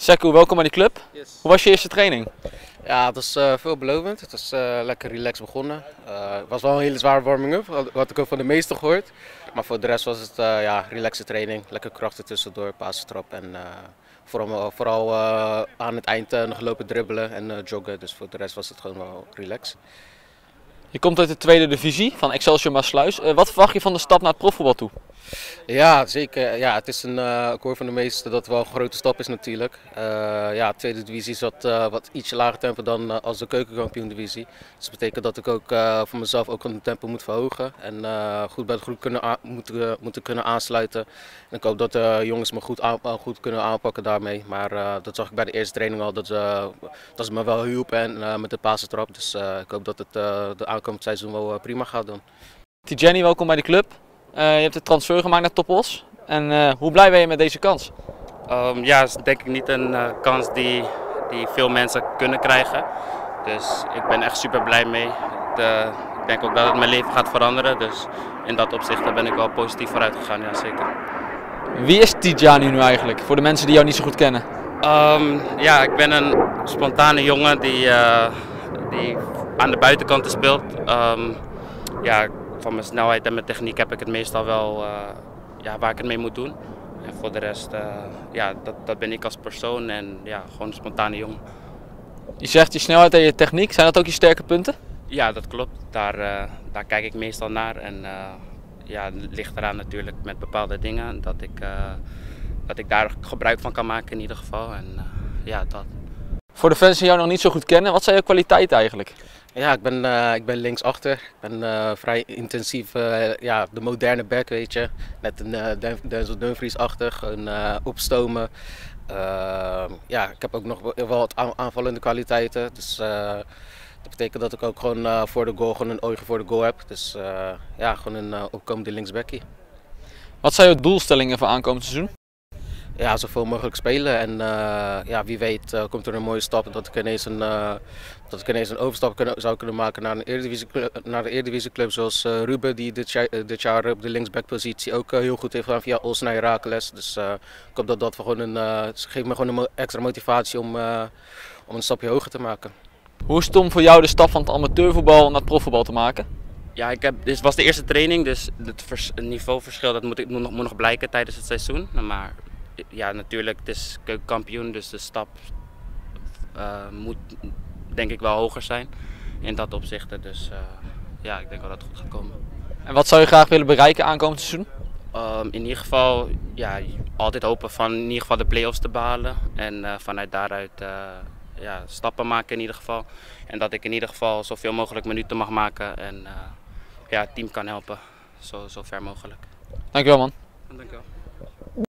Sekou, welkom bij de club. Yes. Hoe was je eerste training? Ja, het was veelbelovend. Het was lekker relaxed begonnen. Het was wel een hele zware warming-up, wat ik ook van de meesten gehoord. Maar voor de rest was het relaxe training. Lekker krachten tussendoor, pasentrap en vooral aan het eind nog lopen dribbelen en joggen. Dus voor de rest was het gewoon wel relaxed. Je komt uit de tweede divisie van Excelsior Maassluis. Wat verwacht je van de stap naar het profvoetbal toe? Ja, zeker. Ja, het is ik hoor van de meesten dat het wel een grote stap is natuurlijk. Ja, de tweede divisie is wat ietsje lager tempo dan als de keukenkampioen-divisie. Dus dat betekent dat ik ook voor mezelf ook een tempo moet verhogen. En goed bij de groep moeten kunnen aansluiten. En ik hoop dat de jongens me goed kunnen aanpakken daarmee. Maar dat zag ik bij de eerste training al, dat ze me wel hielpen en met de pasentrap. Dus ik hoop dat het de aankomend seizoen wel prima gaat doen. Tidjani, welkom bij de club. Je hebt de transfer gemaakt naar Top Os. En hoe blij ben je met deze kans? Ja, het is denk ik niet een kans die veel mensen kunnen krijgen. Dus ik ben echt super blij mee. Ik denk ook dat het mijn leven gaat veranderen. Dus in dat opzicht ben ik wel positief vooruit gegaan, ja zeker. Wie is Tidjani nu eigenlijk, voor de mensen die jou niet zo goed kennen? Ja, ik ben een spontane jongen die aan de buitenkanten speelt. Ja, van mijn snelheid en mijn techniek heb ik het meestal wel waar ik het mee moet doen. En voor de rest, ja, dat ben ik als persoon en ja, gewoon een spontane jongen. Je zegt je snelheid en je techniek, zijn dat ook je sterke punten? Ja, dat klopt. Daar kijk ik meestal naar. En ja, het ligt eraan natuurlijk met bepaalde dingen dat ik daar gebruik van kan maken in ieder geval. En ja, dat. Voor de fans die jou nog niet zo goed kennen, wat zijn je kwaliteiten eigenlijk? Ja, ik ben linksachter. Ik ben vrij intensief, de moderne back, weet je. Net een Denzel Dumfries-achtig, een opstomen. Ja, ik heb ook nog wel wat aanvallende kwaliteiten. Dus dat betekent dat ik ook gewoon voor de goal gewoon een oogje voor de goal heb. Dus ja, gewoon een opkomende linksbackie. Wat zijn je doelstellingen voor aankomend seizoen? Ja, zoveel mogelijk spelen en ja, wie weet komt er een mooie stap dat ik ineens een overstap zou kunnen maken naar de Eredivisieclub zoals Ruben, die dit jaar op de linksbackpositie ook heel goed heeft gedaan via Os naar Heracles. Dus ik hoop dat geeft me gewoon een extra motivatie om een stapje hoger te maken. Hoe is het om voor jou de stap van het amateurvoetbal naar het profvoetbal te maken? Ja, dit was de eerste training, dus het niveauverschil dat moet nog blijken tijdens het seizoen. Maar ja, natuurlijk, het is keukenkampioen, dus de stap moet denk ik wel hoger zijn in dat opzicht. Dus ja, ik denk wel dat het goed gaat komen. En wat zou je graag willen bereiken aankomend seizoen? In ieder geval, ja, altijd hopen van in ieder geval de play-offs te behalen en vanuit daaruit ja, stappen maken in ieder geval. En dat ik in ieder geval zoveel mogelijk minuten mag maken en ja, het team kan helpen, zo ver mogelijk. Dankjewel man. Dankjewel.